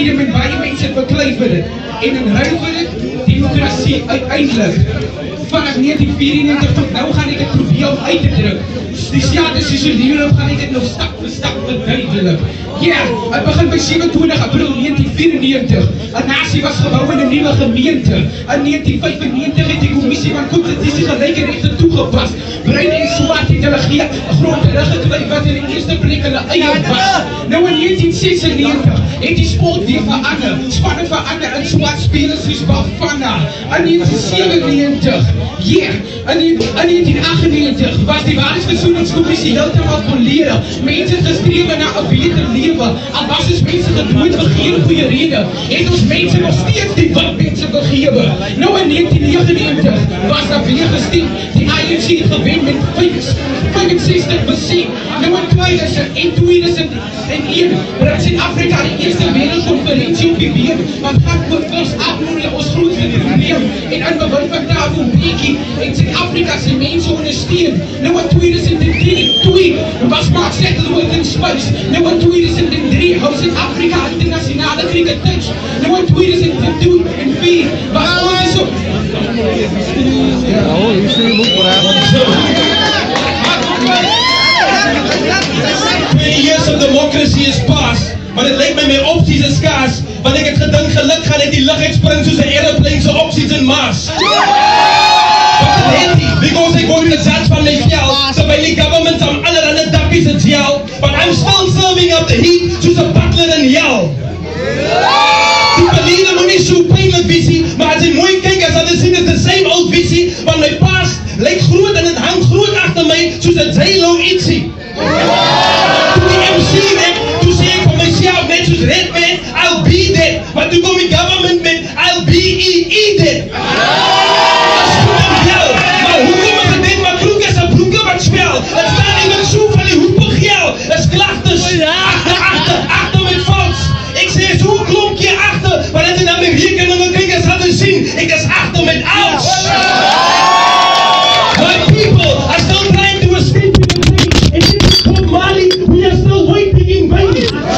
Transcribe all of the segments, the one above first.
freedom en baie mense beklei vir dit. En in ruil vir dit, demokrasie uiteindelik. Vanaf 1994 tot nou gaan ek dit probeer om uit te druk. Die status is so nieuw, gaan ek dit nog stap vir stap verduidelik. Ja, het begin by 27 April 1994. Een nasie was gebouw in een nieuwe gemeente. In 1995 het die commissie van constitutie gelijk en rechten toegepas. Bruin en zwart het hulle grond teruggekwyt wat in die eerste plek hulle eie was. Nou in 1996 het die sport weer verander. Spanne verander in swart spelers soos Bafana. In 1997, in 1998 was die waarheidsversoeningscommissie heeltemal volledig. Mense gestrewe na 'n beter lewe. Al was ons mense gedood vir geen goeie rede, het ons mense nog steeds die wat mense begewe. Nou in 1999 was daar weer gestem. Die ANC het gewen met 65%. Nou in 2001 bring Suid-Afrika die eerste wereldkonferensie op die weer, want gaan oor vigsarmoede ons grootste probleem. En in bewind van Thabo Mbeki en Suid-Afrika se mense ondersteun. Nou in 2003 was Mark Settleworth in space. Nou in 2003 hou Suid-Afrika internasionale cricketers. Nou in 2004 was ons op. Years of democracy is past, maar het lijkt my opties is skaars, want ek het gedink geluk gaan uit die lug uitspring soos 'n aeroplane se opties in Mars. But it het nie, because ek word gesat van my geld, terwyl die government aan allerhande dappies het gel, but I'm still serving up the heat soos 'n butler in hell. Die verlede moet nie so pynlik visie, maar as jy mooi kyk as hulle sien dit is the same old visie, want my past lyk groot en het hang groot agter my soos 'n J-Lo ietsie. Toen die MC werd, toen zei ik van mezelf net zoals Redman, I'll be that. Maar toen kwam die government met, I'll be that. Dat is goed en wel, maar hoe kom ik het dit, maar broek is een broeke wat spel. Het staat in het zoek van die hoepel gel. Het is klachters, achter met fout. Ik zei eens, hoe klonk je achter? Maar dat je naar mijn rekeningen kijkers hadden zien, ik is achter met ouds. My people are still trying to escape in the pain. And this is called Mali, we are still waiting in vain.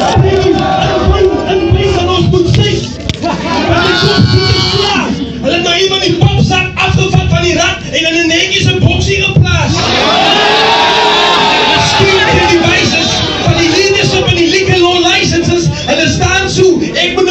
Een place aan ons moet steek. Maar die kop zit is klaar. Hulle het nou iemand die popzak afgevat van die rat en in een netjies een boksie geplaatst. Stuur in die wijzers van die leadership en die liquor law licenses. Hulle staan zo, ek moet